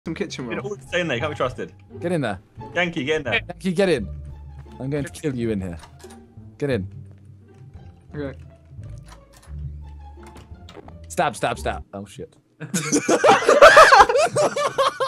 some kitchen You know, roll. stay in there. You can't be trusted. Get in there. Yankee, get in there. Yankee, get in. I'm going to kill you in here. Get in. Okay. Stab, stab, stab. Oh, shit.